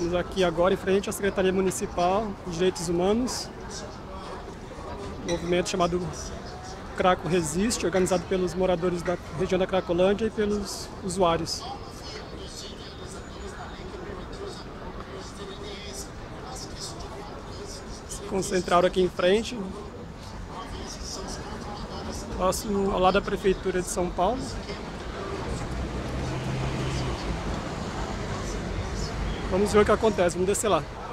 Estamos aqui agora em frente à Secretaria Municipal de Direitos Humanos, um movimento chamado Craco Resiste, organizado pelos moradores da região da Cracolândia e pelos usuários. Se concentraram aqui em frente, próximo ao lado da Prefeitura de São Paulo. Vamos ver o que acontece, vamos descer lá.